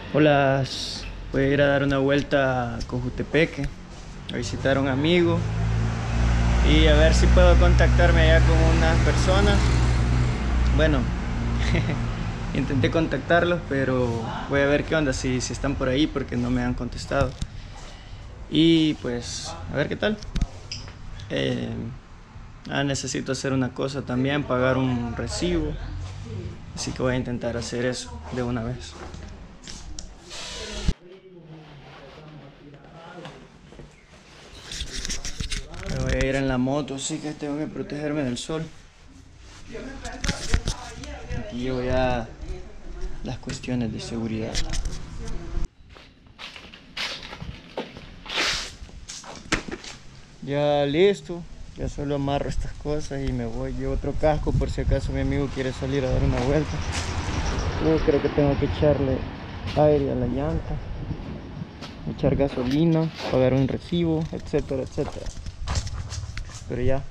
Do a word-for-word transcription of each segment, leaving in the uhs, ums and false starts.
Hola, voy a ir a dar una vuelta a Cojutepeque, a visitar a un amigo y a ver si puedo contactarme allá con unas personas. Bueno, intenté contactarlos, pero voy a ver qué onda, si, si están por ahí, porque no me han contestado. Y pues, a ver qué tal. Eh, ah, necesito hacer una cosa también, pagar un recibo. Así que voy a intentar hacer eso de una vez. Me voy a ir en la moto, así que tengo que protegerme del sol. Aquí llevo ya las cuestiones de seguridad. Ya listo, ya solo amarro estas cosas y me voy. Llevo otro casco por si acaso mi amigo quiere salir a dar una vuelta. Luego creo que tengo que echarle aire a la llanta, echar gasolina, pagar un recibo, etcétera, etcétera. Pero ya,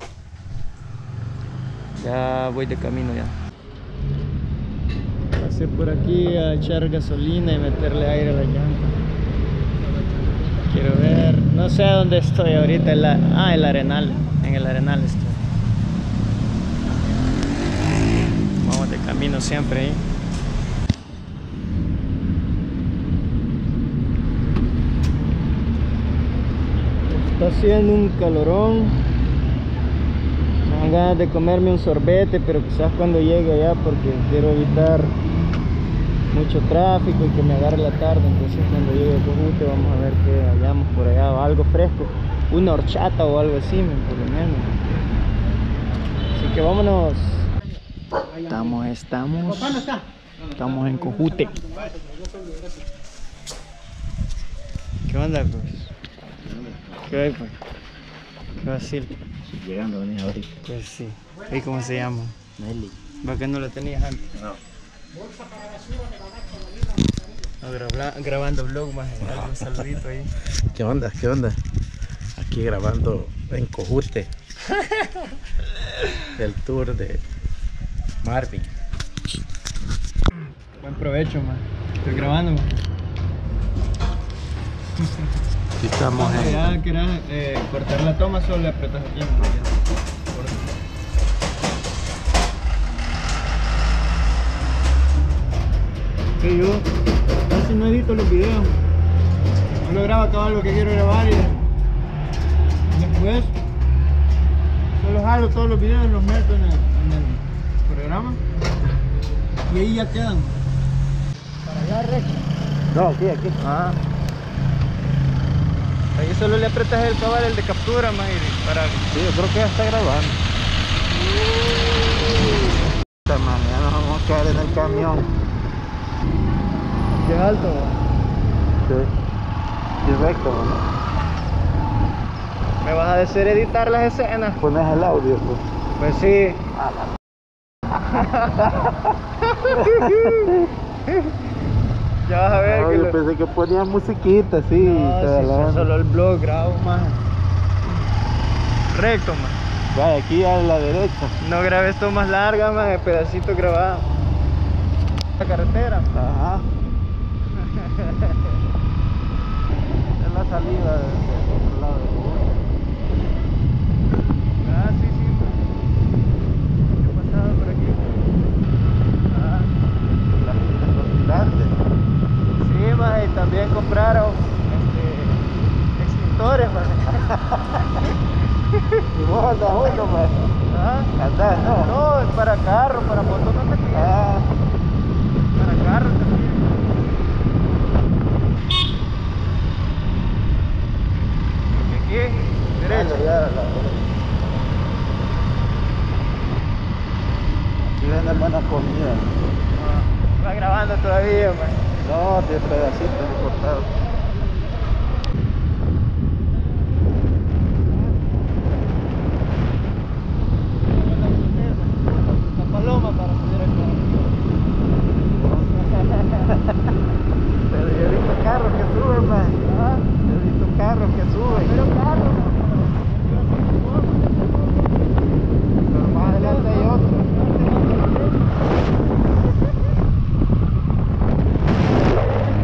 ya voy de camino ya. Pasé por aquí a echar gasolina y meterle aire a la llanta. Quiero ver, no sé dónde estoy ahorita, en la, ah, el Arenal, en el Arenal estoy. Vamos de camino siempre ahí. Está haciendo un calorón. Me dan ganas de comerme un sorbete, pero quizás cuando llegue allá, porque quiero evitar mucho tráfico y que me agarre la tarde. Entonces cuando llegue a Cojute vamos a ver qué hallamos por allá, o algo fresco, una horchata o algo así, por lo menos. Así que vámonos. Estamos, estamos Estamos en Cojute. ¿Qué onda, pues? ¿Qué hay, pues? ¿Qué vacil? Llegando, venía ahorita. Pues sí. ¿Y cómo se llama? Nelly. ¿Para qué no lo tenías antes? No. No, graba, grabando vlog, más un saludito ahí. ¿Qué onda? ¿Qué onda? Aquí grabando en Cojute. El tour de Marvin. Buen provecho, man. Estoy grabando, man. Aquí estamos Si en... ya quieras eh, cortar la toma, solo le apretas aquí. Man. Que yo casi no edito los videos. Solo grabo acá lo que quiero grabar y después solo jalo todos los videos y los meto en el, en el programa y ahí ya quedan. Para allá recto. No, aquí, aquí. Ah. Ahí solo le apretas el cabal, el de captura, más para... Sí, yo creo que ya está grabando. Esta man, ya nos vamos a quedar en el camión. Qué alto, man. Sí. Y recto, man. ¿Me vas a hacer editar las escenas? Pones el audio, pues. Pues sí. Ya vas a ver. No, que yo lo... pensé que ponías musiquita, sí. No, te si la- solo el blog grabo, más. Recto, man. Vaya, aquí a la derecha. No grabes tomas largas, más, el pedacito grabado. La carretera. Ajá. Es la salida del otro lado del Cojute. Ah, sí, sí. He pasado por aquí. Ah. La gente es costarse. Sí, más, y también compraron este, extintores, más. Y vos andas uno, pues. ¿Ah? Andás, no. No, es para carro, para moto no te piden. Ah. Para carro te piden. Aquí, derecho. Ya, ya, la- Aquí venden buena comida. Ah, va grabando todavía, man. No, de pedacitos cortados. La paloma para subir acá. Pero yo he visto carros que suben, man. Ah, He visto carros que suben. pero carro. Pero más adelante hay otro.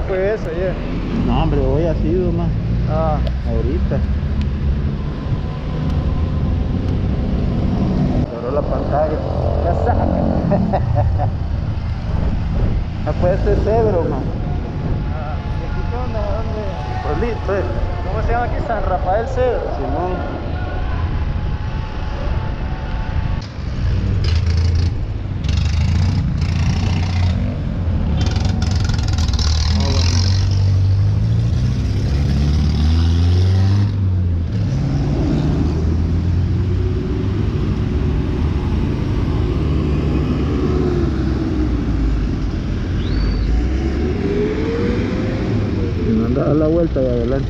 fue eso ayer? No, hombre, hoy ha sido más. Ah, Ahorita. Cerró la pantalla. ya saca. No puede ser cedro, man. Ah, ¿y aquí qué onda? ¿Dónde? Solito, eh. ¿Cómo se llama aquí? San Rafael Cedro. Simón. A la vuelta y adelante.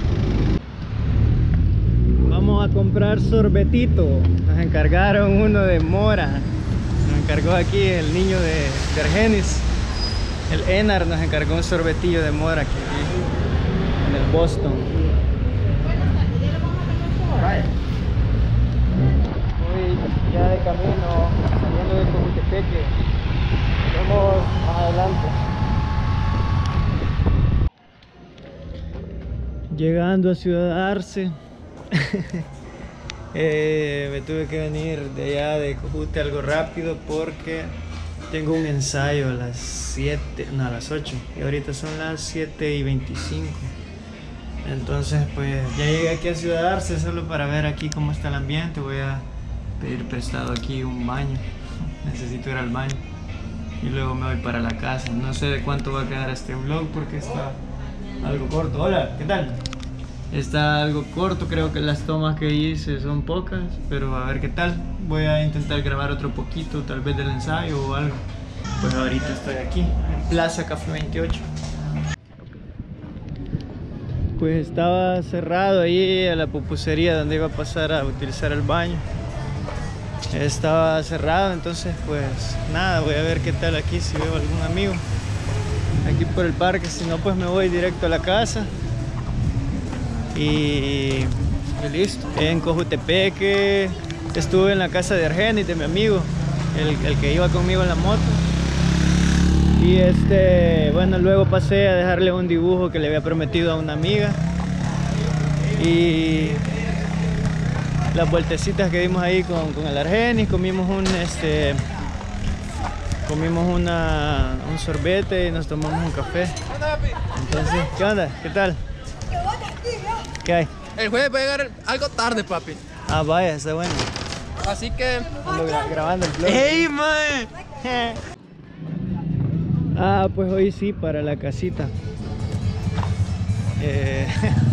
Vamos a comprar sorbetito. Nos encargaron uno de mora. Nos encargó aquí el niño de, de Argenis. El Enar nos encargó un sorbetillo de mora aquí, aquí en el Boston. Hoy ya de camino saliendo de Cojutepeque. Nos vemos más adelante. Llegando a Ciudad Arce. eh, me tuve que venir de allá de Cojute algo rápido porque tengo un ensayo a las siete, no, a las ocho, y ahorita son las siete y veinticinco. Entonces pues ya llegué aquí a Ciudad Arce solo para ver aquí cómo está el ambiente. Voy a pedir prestado aquí un baño. Necesito ir al baño y luego me voy para la casa. No sé de cuánto va a quedar este vlog porque está algo corto. Hola, ¿qué tal? Está algo corto, creo que las tomas que hice son pocas, pero a ver qué tal. Voy a intentar grabar otro poquito, tal vez del ensayo o algo. Pues ahorita estoy aquí, en Plaza Café veintiocho. Pues estaba cerrado ahí a la pupusería donde iba a pasar a utilizar el baño. Estaba cerrado, entonces pues nada, voy a ver qué tal aquí, si veo algún amigo aquí por el parque. Si no, pues me voy directo a la casa y, y listo. En Cojutepeque estuve en la casa de Argenis, de mi amigo, el, el que iba conmigo en la moto. Y este, bueno, luego pasé a dejarle un dibujo que le había prometido a una amiga. Y las vueltecitas que dimos ahí con, con el Argenis, comimos un este comimos una, un sorbete y nos tomamos un café. Entonces, ¿qué onda? ¿Qué tal? ¿Qué hay? El jueves va a llegar algo tarde, papi. Ah, vaya, está bueno. Así que... Ando gra grabando el vlog. ¡Ey, man! Ah, pues hoy sí, para la casita. Eh,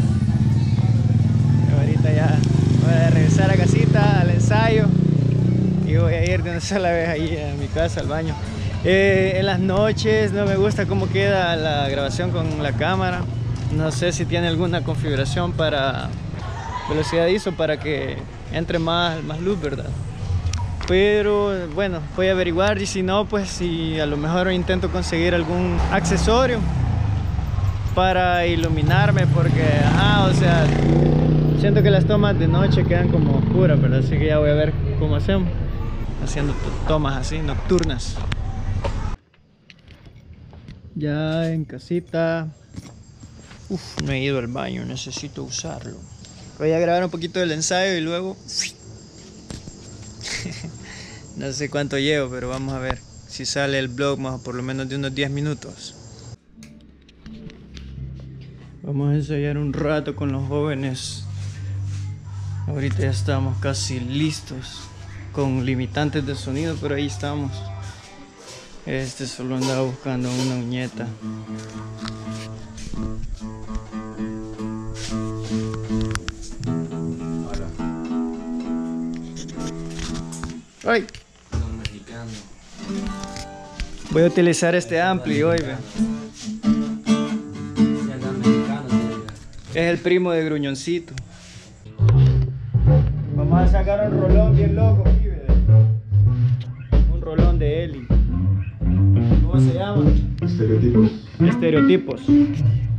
ahorita ya voy a regresar a casita, al ensayo. Y voy a ir de una sola vez ahí a mi casa, al baño. Eh, en las noches no me gusta cómo queda la grabación con la cámara. No sé si tiene alguna configuración para velocidad I S O para que entre más, más luz, ¿verdad? Pero bueno, voy a averiguar, y si no, pues si a lo mejor intento conseguir algún accesorio para iluminarme, porque, ajá, o sea, siento que las tomas de noche quedan como oscuras, ¿verdad? Así que ya voy a ver cómo hacemos, haciendo tomas así, nocturnas. Ya en casita. Uf, me he ido al baño, necesito usarlo. Voy a grabar un poquito del ensayo y luego... No sé cuánto llevo, pero vamos a ver si sale el vlog más por lo menos de unos diez minutos. Vamos a ensayar un rato con los jóvenes. Ahorita ya estamos casi listos, con limitantes de sonido, pero ahí estamos. Este solo andaba buscando una uñeta. ¡Ay! Voy a utilizar este ampli hoy, ve. Es el primo de Gruñoncito. Vamos a sacar un rolón bien loco aquí, ve. Un rolón de Eli. ¿Cómo se llama? Estereotipos. Estereotipos. Sí,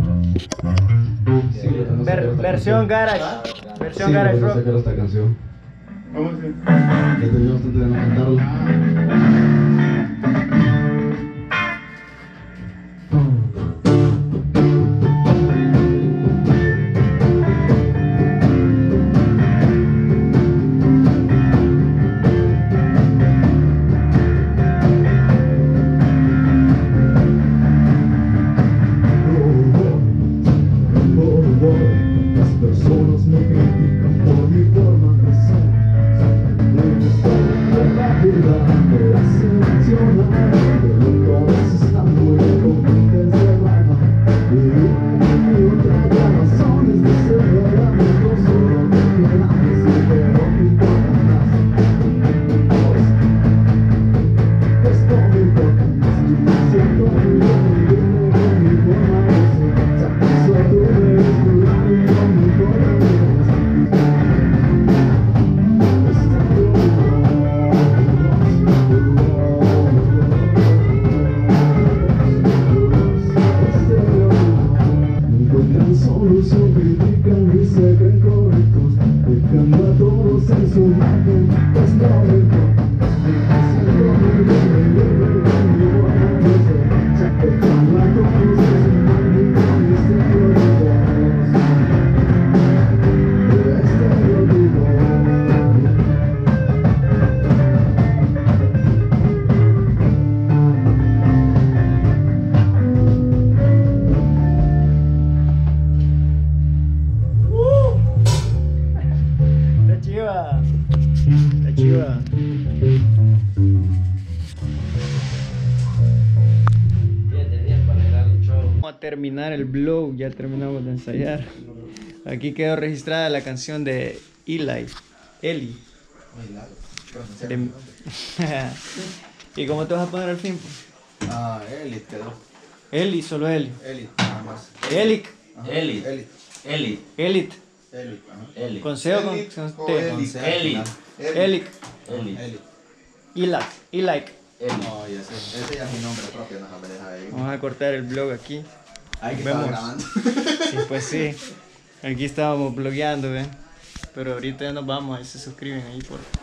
Ver, versión garage. Versión sí, garage vamos a rock. sacar esta canción. ¿Cómo se? Ya tenía bastante de no cantarla. chiva. Está chiva. Vamos a terminar el vlog, ya terminamos de ensayar. Aquí quedó registrada la canción de Eli. Eli. De... ¿Y cómo te vas a poner al fin? Pues? Ah, Eli quedó. Eli, solo Eli. Eli, nada más. Elic. Eli. Eli. Eli. Elit. Eli, ajá. Eli. ¿Con C o con, Eli con o T? Eli. Eli. Elic. Eli. Eli. Ilac. Ilac. Eli. No, ya sé. Ese ya es mi nombre propio, no me deja ahí. Vamos a cortar el vlog aquí. Ahí que Vemos. estaba grabando. Sí, pues sí. Aquí estábamos blogueando, ¿ven? Pero ahorita ya nos vamos. Ahí se suscriben ahí por...